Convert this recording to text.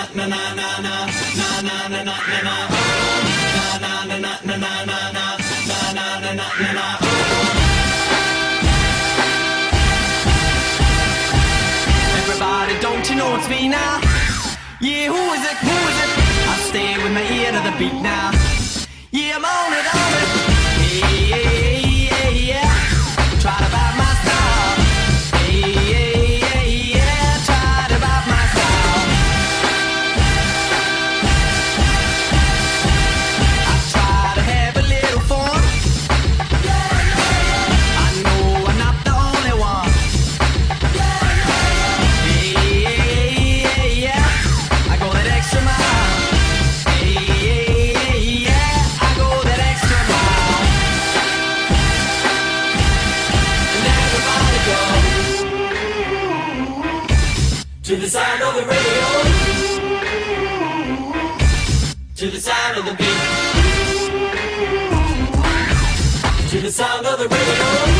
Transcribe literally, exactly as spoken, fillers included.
Everybody, don't you know it's me now? Yeah, who is it? Who is it? I stay with my ear to the beat now. Yeah, I'm on it, on it. Hey, hey, hey, yeah. Try to buy my style. Hey, hey, hey, yeah. Try to buy my style. I try to have a little fun. I know I'm not the only one. Hey, hey, hey, yeah. I go that extra mile. Hey, hey, hey, yeah. I go that extra mile. And everybody go to the sound of the radio, to the sound of the beat, to the sound of the radio.